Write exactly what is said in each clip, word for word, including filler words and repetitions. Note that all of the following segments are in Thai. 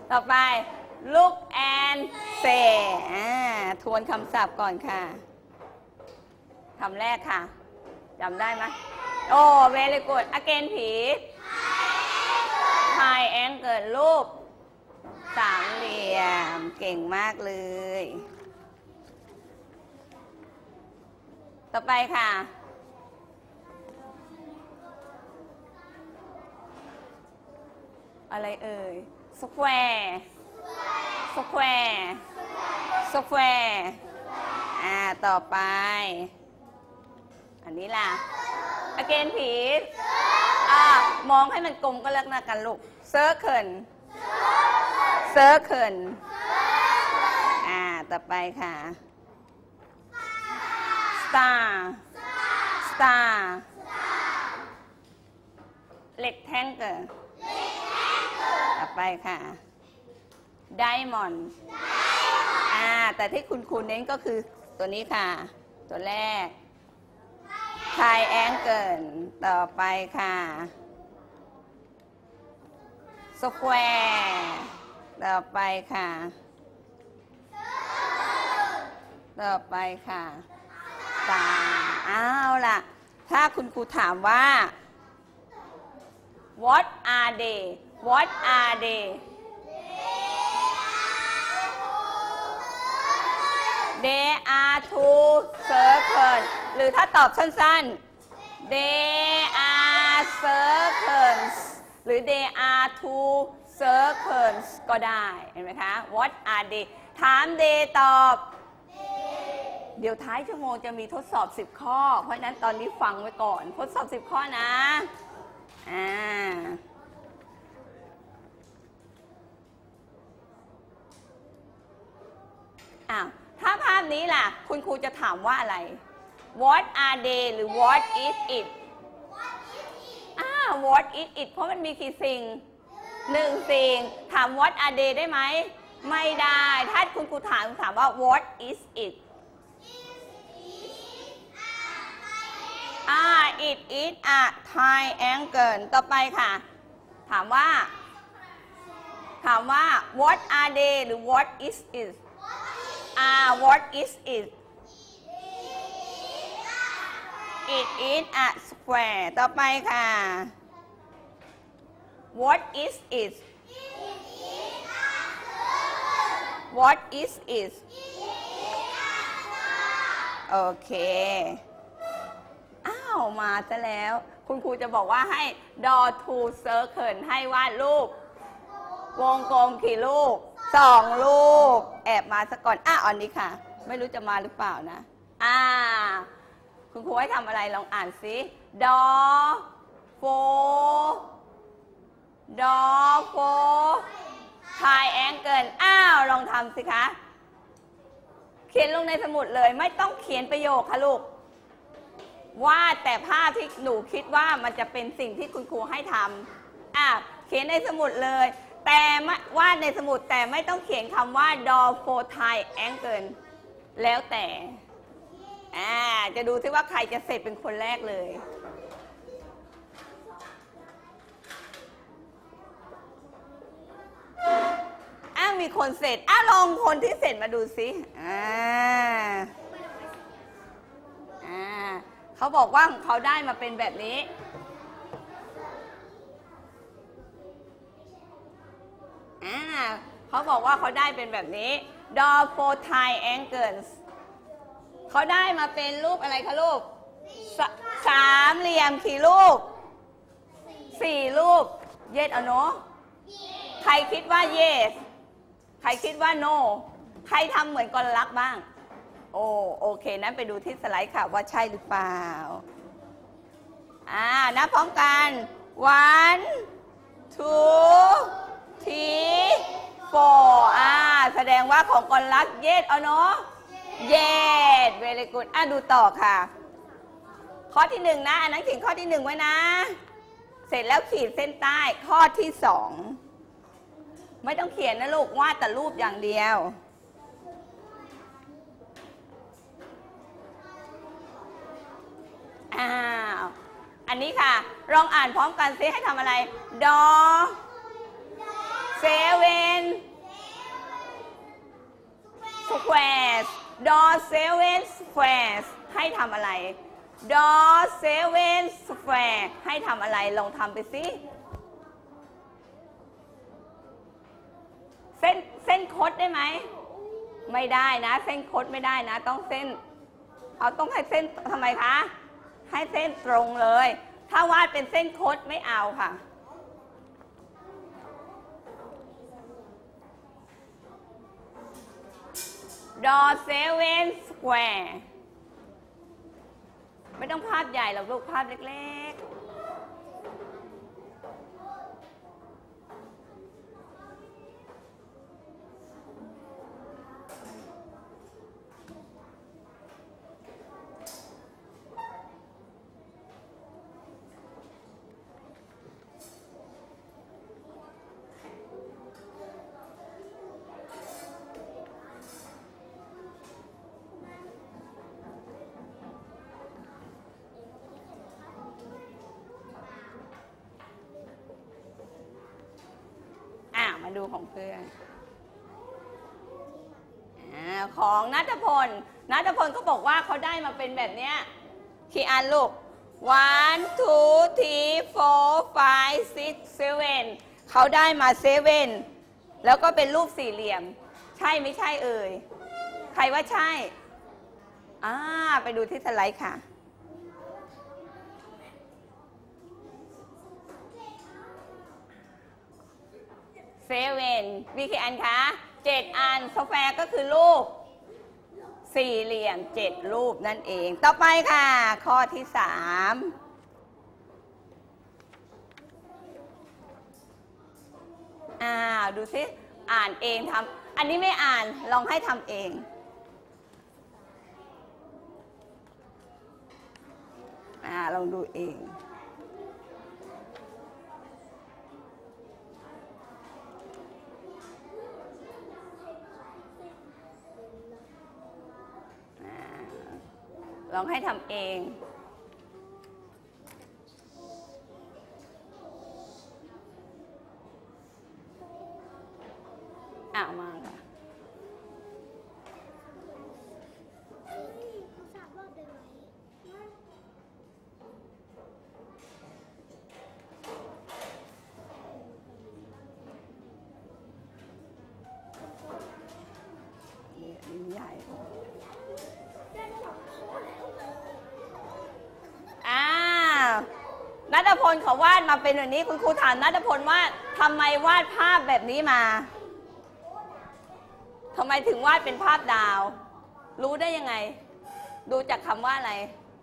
ต่อไป look and say ทวนคำศัพท์ก่อนค่ะคำแรกค่ะจำได้ไหมโอ้ very good again ผีไทยแองเกิดรูปสามเหลี่ยมเก่งมากเลยต่อไปค่ะอะไรเอ่ย square square square อ่าต่อไปอันนี้ล่ะ again ผีอ่ามองให้มันกลมก็แล้วกันลูก circle circle อ่าต่อไปค่ะ star star rectangle ต่อไปค่ะ diamond อ่าแต่ที่คุณครูเน้นก็คือตัวนี้ค่ะตัวแรก triangle ต่อไปค่ะ square ต่อไปค่ะต่อไปค่ะตาอ้าวล่ะถ้าคุณครูถามว่า what are they what are they they are two circles หรือถ้าตอบสั้นๆ they are circles หรือ they are two circles ก็ได้เห็นไหมคะ what are they ถาม they ตอบเดี๋ยวท้ายชั่วโมงจะมีทดสอบสิบข้อเพราะฉะนั้นตอนนี้ฟังไว้ก่อนทดสอบสิบข้อนะอ่าอ้าวถ้าภาพนี้ล่ะคุณครูจะถามว่าอะไร what are they หรือ what is it อ้าว what is it เพราะมันมีกี่สิ่งหนึ่งสิ่งถาม what are they ได้ไหมไม่ได้ถ้าคุณครูถามถามว่า what is it อ่า it is a triangle ต่อไปค่ะถามว่าถามว่า what are they หรือ what is it อ่า what is it it is a square ต่อไปค่ะ what is it what is it โอเคอ้าวมาซะแล้วคุณครูจะบอกว่าให้ draw two circle ให้วาดรูปวงกลมกี่ลูกสองลูกแอบมาซะก่อนอ่ะอันนี้ค่ะไม่รู้จะมาหรือเปล่านะอ่าคุณครูให้ทำอะไรลองอ่านสิ draw four draw four triangle อ้าวลองทำสิคะเขียนลงในสมุดเลยไม่ต้องเขียนประโยคค่ะลูกวาดแต่ภาพที่หนูคิดว่ามันจะเป็นสิ่งที่คุณครูให้ทำอ่ะเขียนในสมุดเลยแต่วาดในสมุดแต่ไม่ต้องเขียนคำว่า draw four triangle แล้วแต่อ่าจะดูซิว่าใครจะเสร็จเป็นคนแรกเลยอ้าวมีคนเสร็จอ้าวลองคนที่เสร็จมาดูสิอ่าอ่าเขาบอกว่าเขาได้มาเป็นแบบนี้อ่าเขาบอกว่าเขาได้เป็นแบบนี้ draw four triangles เขาได้มาเป็นรูปอะไรคะลูกส, สามเหลี่ยมกี่รูปสี่รูป yes or no ใครคิดว่า yes ใครคิดว่า no ใครทำเหมือนกลลักษณ์บ้างโอ้โอเคนั้นไปดูที่สไลด์ค่ะว่าใช่หรือเปล่าอ่านับพร้อมกัน one two three four อ่าแสดงว่าของกลลักษณ์ yes or no yes very good อ่ะดูต่อค่ะข้อที่หนึ่งนะอันนั้นเขียนข้อที่หนึ่งไว้นะเสร็จแล้วขีดเส้นใต้ข้อที่สองไม่ต้องเขียนนะลูกวาดแต่รูปอย่างเดียวอ้าวอันนี้ค่ะลองอ่านพร้อมกันซิให้ทำอะไร draw seven squares draw seven squares ให้ทำอะไร draw seven squares ให้ทำอะไรลองทำไปสิเส้นเส้นคดได้ไหมไม่ได้นะเส้นคดไม่ได้นะต้องเส้นเอาต้องให้เส้นทำไมคะให้เส้นตรงเลยถ้าวาดเป็นเส้นคดไม่เอาค่ะดอเซเว่นสแควร์ไม่ต้องภาพใหญ่หรอกลูกภาพเล็กๆมาดูของเพื่อนของณัฐพลณัฐพลก็บอกว่าเขาได้มาเป็นแบบเนี้ยกี่อันลูก one two three four five six seven เขาได้มาเซเว่นแล้วก็เป็นรูปสี่เหลี่ยมใช่ไม่ใช่เอ่ยใครว่าใช่อ่าไปดูที่สไลด์ค่ะเซเว่นมีกี่อันคะเจ็ดอันสแควร์ก็คือรูปสี่เหลี่ยมเจ็ดรูปนั่นเองต่อไปค่ะข้อที่สามอ้าวดูสิอ่านเองทำอันนี้ไม่อ่านลองให้ทำเองอ่าลองดูเองลองให้ทำเองอ่ะมาค่ะนี่ใหญ่ณัฐพลเขาวาดมาเป็นแบบนี้คุณครูถามณัฐพลว่าทำไมวาดภาพแบบนี้มาทำไมถึงวาดเป็นภาพดาวรู้ได้ยังไงดูจากคำว่าอะไร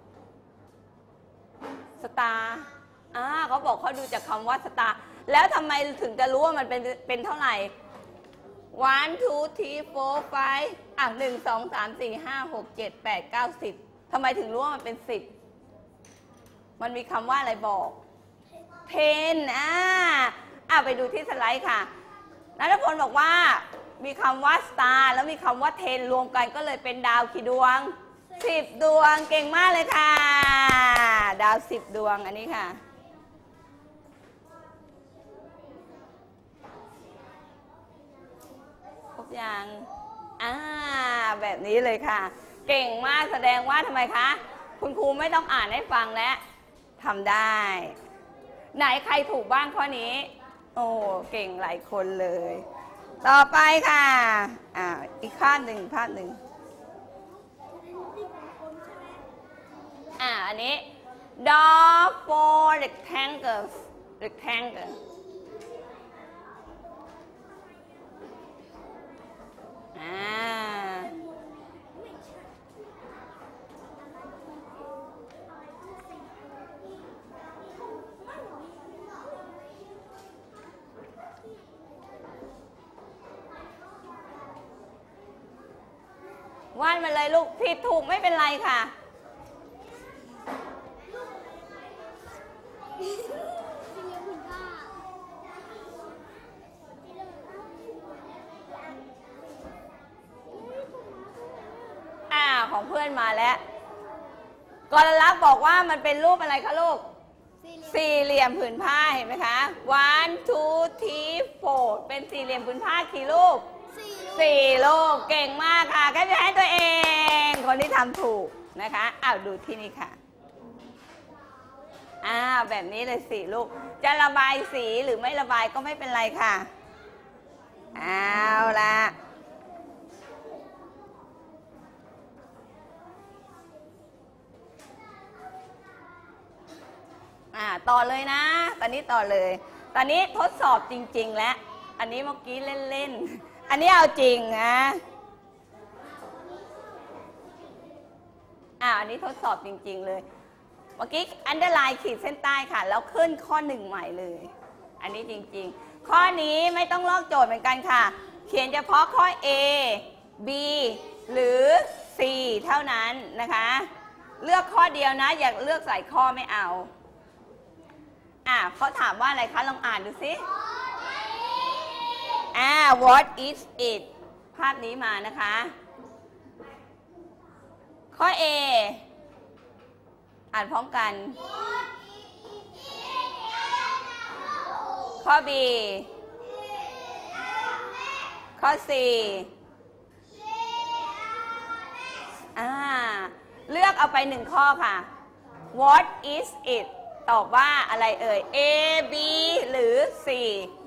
สตาร์อ่าเขาบอกเขาดูจากคำว่าสตาร์แล้วทำไมถึงจะรู้ว่ามันเป็นเป็นเท่าไหร่ one two three four five อ่ะหนึ่งสองสามสี่ห้าหกเจ็ดแปดเก้าสิบทำไมถึงรู้ว่ามันเป็นสิบมันมีคำว่าอะไรบอกเพนอ่าอ่ะไปดูที่สไลด์ค่ะณัฐพลบอกว่ามีคำว่าสตาร์แล้วมีคำว่าเทนรวมกันก็เลยเป็นดาวกี่ดวงสิบดวงเก่งมากเลยค่ะดาวสิบดวงอันนี้ค่ะครบยังอ่าแบบนี้เลยค่ะเก่งมากแสดงว่าทำไมคะคุณครูไม่ต้องอ่านให้ฟังแล้วทำได้ไหนใครถูกบ้างข้อนี้โอ้เก่งหลายคนเลยต่อไปค่ะอ่าอีกภาพหนึ่งภาพหนึ่งอ่าอันนี้ draw four rectangles rectangle อ่าวาดมาเลยลูกผิดถูกไม่เป็นไรค่ะอ่าของเพื่อนมาแล้วกรลักษณ์บอกว่ามันเป็นรูปอะไรคะลูกสี่เหลี่ยมผืนผ้าเห็นไหมคะ one two three four เป็นสี่เหลี่ยมผืนผ้ากี่ลูกสี่ลูกเก่งมากค่ะแค่จะให้ตัวเองคนที่ทำถูกนะคะอ้าวดูที่นี่ค่ะอ้าวแบบนี้เลยสี่ลูกจะระบายสีหรือไม่ระบายก็ไม่เป็นไรค่ะเอาละอ่าต่อเลยนะตอนนี้ต่อเลยตอนนี้ทดสอบจริงๆแล้วอันนี้เมื่อกี้เล่นๆอันนี้เอาจริงนะอ่าอันนี้ทดสอบจริงๆเลยเมื่อกี้อันเดอร์ไลน์ขีดเส้นใต้ค่ะแล้วขึ้นข้อหนึ่งใหม่เลยอันนี้จริงๆข้อนี้ไม่ต้องลอกโจทย์เหมือนกันค่ะเขียนเฉพาะข้อ A B หรือ C เท่านั้นนะคะเลือกข้อเดียวนะอย่าเลือกใส่ข้อไม่เอาอ่าเขาถามว่าอะไรคะลองอ่านดูสิอ่า what is it ภาพนี้มานะคะข้อ A อ่านพร้อมกันข้อ B ข้อ C อ่าเลือกเอาไปหนึ่งข้อค่ะ what is it ตอบว่าอะไรเอ่ย A B หรือ C